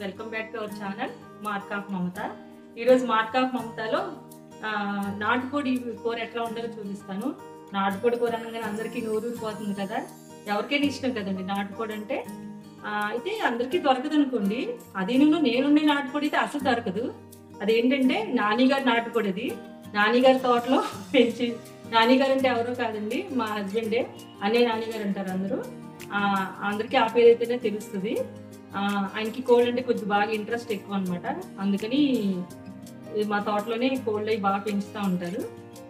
Welcome back to our channel mark of Mamata. ఈరోజు mark of మమతలో నాటుకోడి కూర ఎట్లా ఉంటుందో చూపిస్తాను. నాటుకోడి కూర అనగానే అందరికీ నోరూరిపోతుంది కదా, ఎవరికైనా ఇష్టం కదండి నాటుకోడి అంటే. అయితే అందరికీ దొరకదు అనుకోండి. అది నేనుండే నాటుకోడి అయితే అసలు దొరకదు. అదేంటంటే నానిగారి నాటుకోడి. అది నానిగారి తోటలో పెంచి, నానిగారు అంటే ఎవరో కాదండి మా హస్బెండే, అనే నానిగారు అంటారు అందరూ. అందరికీ ఆ పేరు అయితేనే తెలుస్తుంది. ఆయనకి కోల్డ్ అంటే కొంచెం బాగా ఇంట్రెస్ట్ ఎక్కువ అనమాట. అందుకని మా తోటలోనే కోల్డ్ అవి బాగా పెంచుతూ ఉంటారు.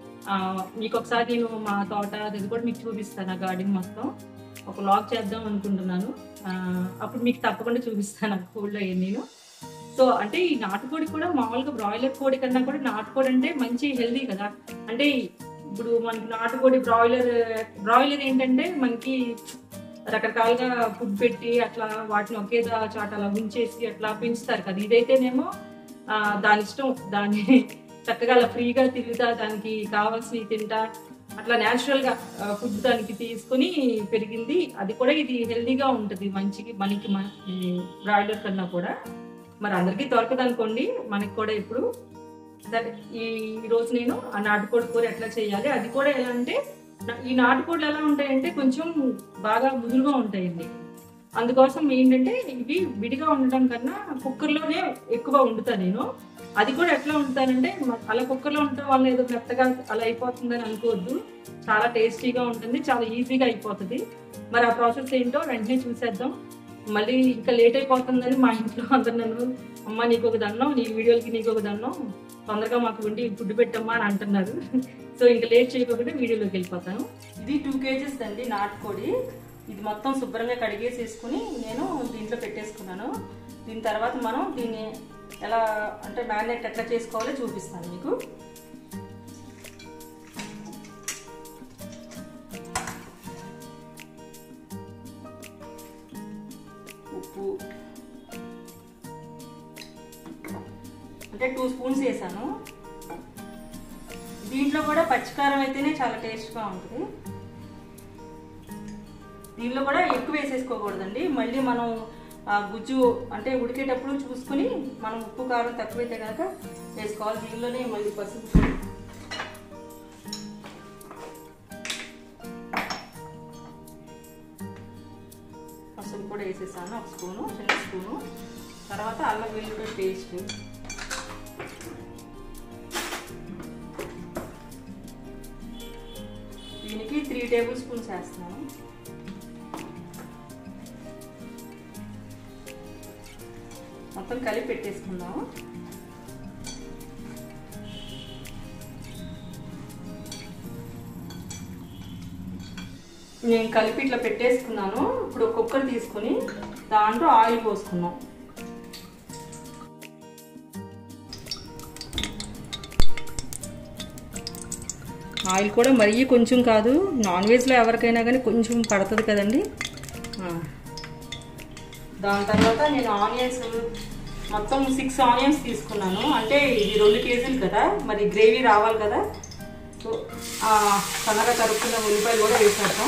మీకు ఒకసారి నేను మా తోట అది కూడా మీకు చూపిస్తాను. ఆ గార్డెన్ మొత్తం ఒక వ్లాగ్ చేద్దాం అనుకుంటున్నాను. అప్పుడు మీకు తప్పకుండా చూపిస్తాను ఆ కోల్డ్ అయ్యి నేను. సో అంటే ఈ నాటుకోడి కూడా మామూలుగా బ్రాయిలర్ కోడి కన్నా కూడా నాటుకోడి అంటే మంచి హెల్దీ కదా. అంటే ఇప్పుడు మనకి నాటుకోడి బ్రాయిలర్ ఏంటంటే మనకి రకరకాలుగా ఫుడ్ పెట్టి అట్లా వాటిని ఒకే చాట అలా ఉంచేసి అట్లా పెంచుతారు కదా. ఇదైతేనేమో దాని ఇష్టం, దాన్ని చక్కగా అలా ఫ్రీగా తిరుగుతా, దానికి కావాల్సినవి తింటా, అట్లా న్యాచురల్గా ఫుడ్ దానికి తీసుకుని పెరిగింది. అది కూడా ఇది హెల్దీగా ఉంటుంది మంచికి మనకి, బ్రాయిలర్ కన్నా కూడా. మరి అందరికీ దొరకదు అనుకోండి, మనకి కూడా ఇప్పుడు. సరే, ఈరోజు నేను ఆ నాటుకోడి కూర ఎట్లా చేయాలి, అది కూడా ఎలా అంటే, ఈ నాటుకోళ్ళు ఎలా ఉంటాయంటే కొంచెం బాగా ముదురుగా ఉంటాయండి. అందుకోసం ఏంటంటే ఇవి విడిగా ఉండడం కన్నా కుక్కర్లోనే ఎక్కువ వండుతాను నేను. అది కూడా ఎట్లా వండుతానంటే, అలా కుక్కర్లో ఉండటం వల్ల ఏదో మెత్తగా అలా అయిపోతుందని అనుకోవద్దు. చాలా టేస్టీగా ఉంటుంది, చాలా ఈజీగా అయిపోతుంది. మరి ఆ ప్రాసెస్ ఏంటో వెంటనే చూసేద్దాం. మళ్ళీ ఇంకా లేట్ అయిపోతుందని మా ఇంట్లో అందరు నన్ను, అమ్మ నీకు ఒక దండం, నీ వీడియోలకి నీకు ఒక దండం, తొందరగా మాకు వండి ఫుడ్ పెట్టమ్మా అని అంటున్నారు. సో ఇంకా లేట్ చేయకుండా వీడియోలోకి వెళ్ళిపోతాను. ఇది 2 kgs అండి నాటుకోడి. ఇది మొత్తం శుభ్రంగా కడిగేసేసుకుని నేను దీంట్లో పెట్టేసుకున్నాను. దీని తర్వాత మనం దీన్ని ఎలా అంటే మ్యారినేట్ ఎట్లా చేసుకోవాలో చూపిస్తాను మీకు. ఉప్పు అంటే 2 స్పూన్స్ వేసాను. దీంట్లో కూడా పచ్చికారం అయితేనే చాలా టేస్ట్గా ఉంటుంది. దీనిలో కూడా ఎక్కువ వేసేసుకోకూడదండి. మళ్ళీ మనం గుజ్జు అంటే ఉడికేటప్పుడు చూసుకుని మనం ఉప్పు కారం తక్కువైతే కనుక వేసుకోవాలి. దీనిలోనే మళ్ళీ పసుపు కూడా వేసేసాను, 1 స్పూను, చిన్న స్పూను. తర్వాత అల్లం వెల్లుల్లి పేస్ట్, దీనికి 3 టేబుల్ స్పూన్స్ వేస్తున్నాను. మొత్తం కలిపి పెట్టేసుకుందాము. నేను కలిపి ఇట్లా పెట్టేసుకున్నాను. ఇప్పుడు కుక్కర్ తీసుకుని దాంట్లో ఆయిల్ పోసుకున్నాం. ఆయిల్ కూడా మరీ కొంచెం కాదు, నాన్ వెజ్లో ఎవరికైనా కానీ కొంచెం పడుతుంది కదండి. దాని తర్వాత నేను ఆనియన్స్ మొత్తం 6 ఆనియన్స్ తీసుకున్నాను. అంటే ఇది 2 kgs కదా, మరి గ్రేవీ రావాలి కదా. సో సన్నగా తరుక్కున్న ఉల్లిపాయలు కూడా వేసేద్దాం.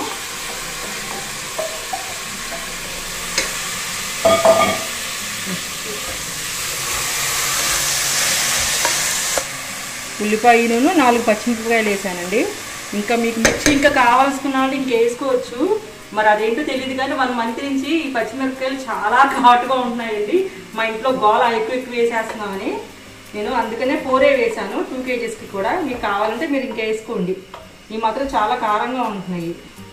ఉల్లిపాయను 4 పచ్చిమిరపకాయలు వేసానండి. ఇంకా మీకు మిర్చి ఇంకా కావాల్సుకున్న వాళ్ళు ఇంకా వేసుకోవచ్చు. మరి అదేంటో తెలియదు కానీ 1 మంత్ నుంచి ఈ పచ్చిమిరపకాయలు చాలా ఘాటుగా ఉంటున్నాయండి. మా ఇంట్లో గోళ ఎక్కువ వేసేస్తున్నామని నేను అందుకనే 4 వేసాను 2 kgsకి కూడా. మీకు కావాలంటే మీరు ఇంకా వేసుకోండి. ఈ మాత్రం చాలా కారంగా ఉంటున్నాయి.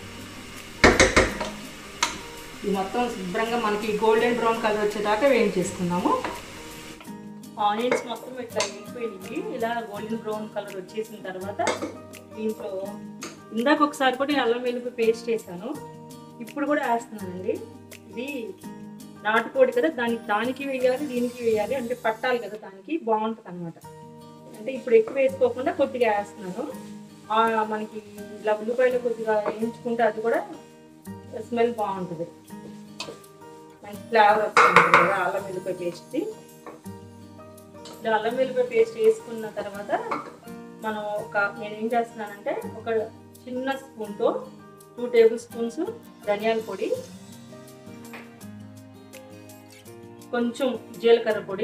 ఇది మొత్తం శుభ్రంగా మనకి గోల్డెన్ బ్రౌన్ కలర్ వచ్చేదాకా వేయించేసుకున్నాము. ఆనియన్స్ మొత్తం ఇట్లా వేగిపోయినాయి. ఇలా గోల్డెన్ బ్రౌన్ కలర్ వచ్చేసిన తర్వాత దీంట్లో ఇందాక ఒకసారి కూడా నేను అల్లం వెల్లుల్లి పేస్ట్ వేసాను, ఇప్పుడు కూడా వేస్తున్నానండి. ఇది నాటుకోడి కదా, దానికి వేయాలి, దీనికి వేయాలి, అంటే పట్టాలి కదా, దానికి బాగుంటుంది అనమాట. అంటే ఇప్పుడు ఎక్కువ వేసుకోకుండా కొద్దిగా వేస్తున్నాను. మనకి ఇలా ఉల్లిపాయలు కొద్దిగా వేయించుకుంటే అది కూడా స్మెల్ బాగుంటుంది, మంచి ఫ్లేవర్ వస్తుంది కదా అల్లం వెల్లుల్లి పేస్ట్ది. ఇలా అల్లం వెల్లుల్లి పేస్ట్ వేసుకున్న తర్వాత మనం నేను ఏం చేస్తున్నానంటే ఒక చిన్న స్పూన్తో 2 టేబుల్ స్పూన్స్ ధనియాల పొడి, కొంచెం జీలకర్ర పొడి,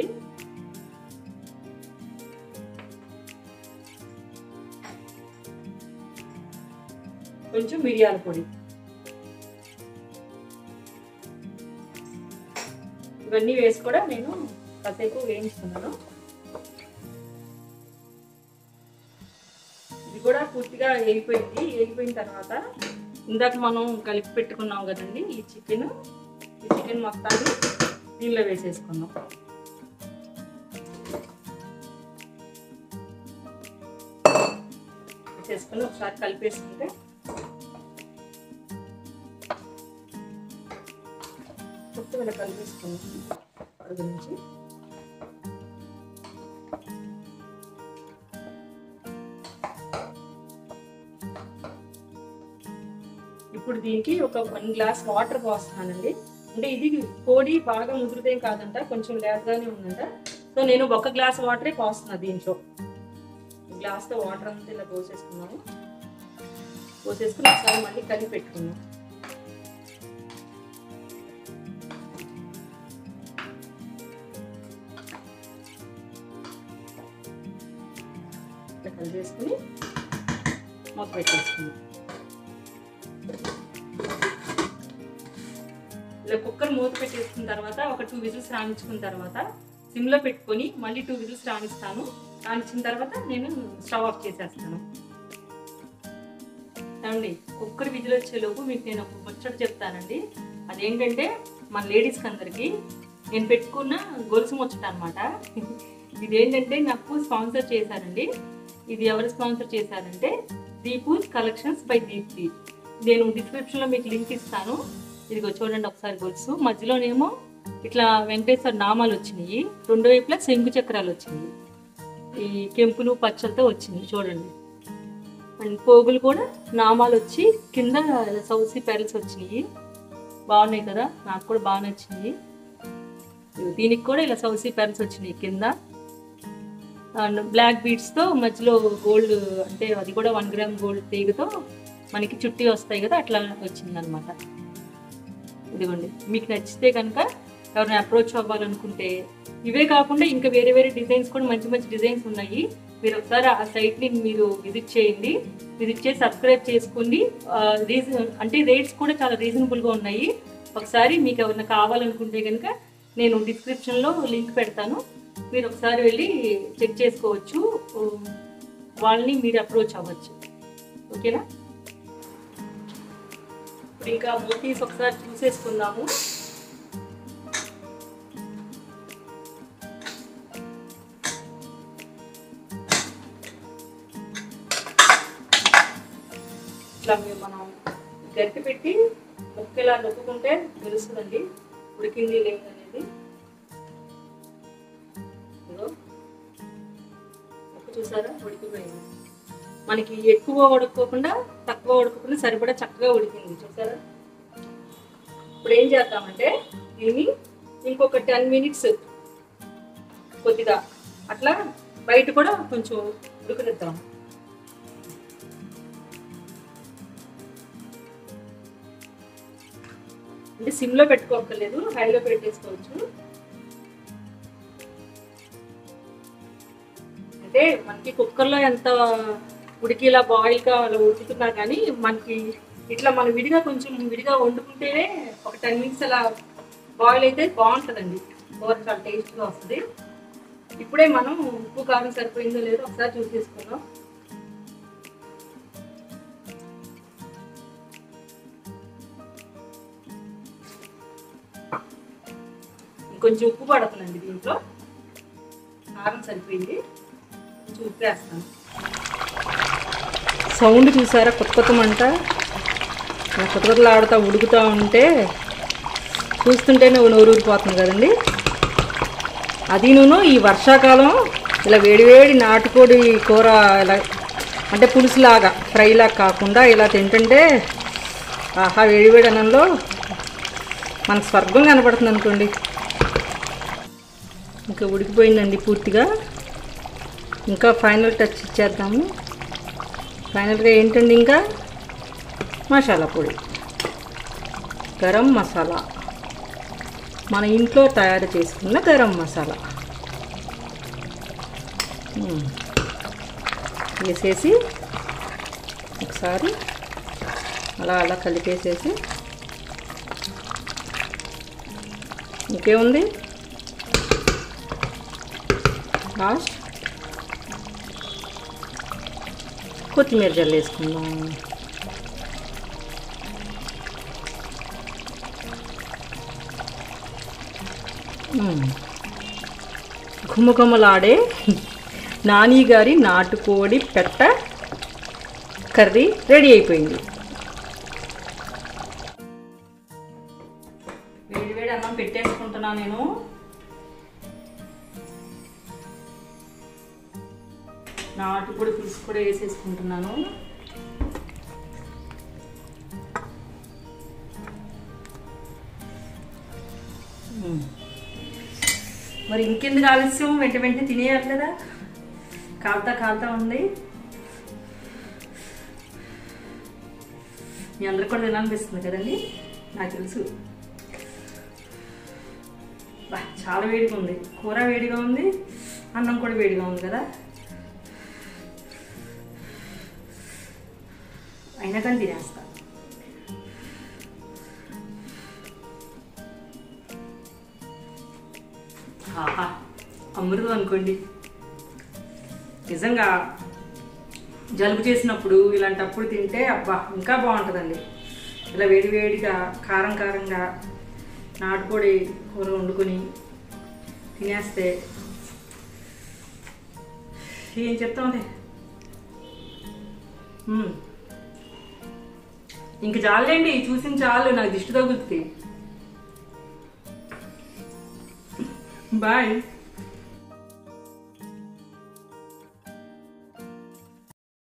కొంచెం మిరియాల పొడి, ఇవన్నీ వేసి కూడా నేను కాసేపు వేయించుకున్నాను. ఇది కూడా పూర్తిగా వేగిపోయింది. వేగిపోయిన తర్వాత ఇందాక మనం కలిపి పెట్టుకున్నాం కదండి ఈ చికెన్ మొత్తాన్ని దీనిలో వేసేసుకున్నాం. వేసేసుకుని ఒకసారి కలిపేసుకుంటే మొత్తం ఇలా కలిపేసుకున్నాం అడుగు నుంచి. ఇప్పుడు దీనికి ఒక 1 గ్లాస్ వాటర్ పోస్తున్నానండి. అంటే ఇది కోడి బాగా ముదురుదేం కాదంట, కొంచెం లేతగానే ఉందంట. సో నేను 1 గ్లాస్ వాటరే పోస్తున్నా దీంట్లో. గ్లాస్తో వాటర్ అంతా ఇలా పోసేసుకున్నాము. పోసేసుకుని ఒకసారి మళ్ళీ కలిపి పెట్టుకున్నాం. ఇట్లా కలిపేసుకుని మూత పెట్టేసుకున్నాం. ఇలా కుక్కర్ మూత పెట్టేసుకున్న తర్వాత ఒక 2 విజిల్స్ రాణించుకున్న తర్వాత సిమ్లో పెట్టుకొని మళ్ళీ 2 విజిల్స్ రాణిస్తాను. రాణించిన తర్వాత నేను స్టవ్ ఆఫ్ చేసేస్తాను. ఏమండి, కుక్కర్ విజిల్ వచ్చేలోపు మీకు నేను ఒక ముచ్చట చెప్తానండి. అదేంటంటే మన లేడీస్కి అందరికీ నేను పెట్టుకున్న గొలుసు ముచ్చట అనమాట. ఇదేంటంటే నాకు స్పాన్సర్ చేశారండి. ఇది ఎవరు స్పాన్సర్ చేశారంటే దీపూస్ కలెక్షన్స్ బై దీప్తి. నేను డిస్క్రిప్షన్లో మీకు లింక్ ఇస్తాను. ఇదిగో చూడండి ఒకసారి గొలుసు. మధ్యలోనేమో ఇట్లా వెంకటేశ్వర నామాలు వచ్చినాయి, 2 వైపులా శంకు చక్రాలు వచ్చినాయి, ఈ కెంపులు పచ్చలతో వచ్చింది చూడండి. అండ్ పోగులు కూడా నామాలు వచ్చి కింద సౌసి పెరల్స్ వచ్చినాయి. బాగున్నాయి కదా, నాకు కూడా బాగా నచ్చింది. దీనికి కూడా ఇలా సౌసి పెరల్స్ వచ్చినాయి కింద. అండ్ బ్లాక్ బీడ్స్తో మధ్యలో గోల్డ్, అంటే అది కూడా 1 గ్రామ్ గోల్డ్ తీగతో మనకి చుట్టి వస్తాయి కదా, అట్లా వచ్చిందనమాట. ఇదిగోండి, మీకు నచ్చితే కనుక ఎవరైనా అప్రోచ్ అవ్వాలనుకుంటే ఇవే కాకుండా ఇంకా వేరే వేరే డిజైన్స్ కూడా మంచి మంచి డిజైన్స్ ఉన్నాయి. మీరు ఒకసారి ఆ సైట్ని మీరు విజిట్ చేయండి. విజిట్ చేసి సబ్స్క్రైబ్ చేసుకోండి. అంటే రేట్స్ కూడా చాలా రీజనబుల్గా ఉన్నాయి. ఒకసారి మీకు ఎవరైనా కావాలనుకుంటే కనుక నేను డిస్క్రిప్షన్లో లింక్ పెడతాను. మీరు ఒకసారి వెళ్ళి చెక్ చేసుకోవచ్చు, వాళ్ళని మీరు అప్రోచ్ అవ్వచ్చు. ఓకేనా? ఇప్పుడు ఇంకా మోతీస్ ఒకసారి చూసేసుకుందాము. ఇట్లా మనం గట్టి పెట్టి ముక్కలా నొక్కుకుంటే తెలుస్తుందండి ఉడికింది లేదు అనేది. ముక్క చూసారా, ఉడికిపోయింది. మనకి ఎక్కువ ఉడకపోకుండా తక్కువ ఉడకకుండా సరిపడా చక్కగా ఉడికింది చూసారా. ఇప్పుడు ఏం చేద్దామంటే దీన్ని ఇంకొక 10 మినిట్స్ కొద్దిగా అట్లా బయట కూడా కొంచెం ఉడకనిద్దాం. అంటే సిమ్లో పెట్టుకోక్కర్లేదు, హైలో పెట్టేసుకోవచ్చు. అంటే మనకి కుక్కర్లో ఎంత ఉడికిలా బాయిల్గా అలా ఉడుకుతున్నా కానీ మనకి ఇట్లా మనం కొంచెం విడిగా వండుకుంటేనే ఒక 10 మినిట్స్ అలా బాయిల్ అయితే బాగుంటుందండి. కూర చాలా టేస్ట్గా వస్తుంది. ఇప్పుడే మనం ఉప్పు కారం సరిపోయిందో లేదో ఒకసారి చూసేసుకుందాం. ఇంకొంచెం ఉప్పు పడుతుందండి దీంట్లో. కారం సరిపోయింది, కొంచెం ఉప్పు వేస్తాను. సౌండ్ చూసారా, కొత్త ఆడుతూ ఉడుకుతూ ఉంటే చూస్తుంటేనే నోరూరిపోతుంది కదండి. అది ఈ వర్షాకాలం ఇలా వేడివేడి నాటుకోడి కూర ఇలా అంటే పులుసులాగా ఫ్రైలాగా కాకుండా ఇలా తింటుంటే ఆహా, వేడివేడి అన్నంలో మనకు స్వర్గం కనపడుతుంది అనుకోండి. ఇంకా ఉడికిపోయిందండి పూర్తిగా. ఇంకా ఫైనల్ టచ్ ఇచ్చేద్దాము. ఫైనల్గా ఏంటండి, ఇంకా మసాలా పొడి, గరం మసాలా మన ఇంట్లో తయారు చేసుకున్న గరం మసాలా వేసేసి ఒకసారి అలా అలా కలిపేసేసి ఇంకేముంది లాస్ట్ కొత్తిమీర జల్లేసుకుందాం. ఘుమఘుమలాడే నాని గారి నాటుకోడి పెట్ట కర్రీ రెడీ అయిపోయింది. వేడి వేడి అన్నం పెట్టేసుకుంటున్నా నేను. నాటుకోడి పులుసు కూడా వేసేసుకుంటున్నాను. మరి ఇంకెందుకు ఆలస్యం, వెంట వెంటనే తినేయాలి కదా. కాలుతా కాలుతా ఉంది. మీ అందరికి కూడా తినాలనిపిస్తుంది కదండి, నాకు తెలుసు. చాలా వేడిగా ఉంది, కూర వేడిగా ఉంది, అన్నం కూడా వేడిగా ఉంది కదా. అయినా కానీ తినేస్తా. ఆహా, అమృతం అనుకోండి. నిజంగా జలుబు చేసినప్పుడు ఇలాంటప్పుడు తింటే అబ్బా ఇంకా బాగుంటుందండి. ఇలా వేడి వేడిగా కారం కారంగా నాటుకోడి కూర వండుకొని తినేస్తే ఏం చెప్తాంలే. ఇంక చాలండి, చూసిన చాలు, నాకు దిష్టి తగులుతుంది. బాయ్.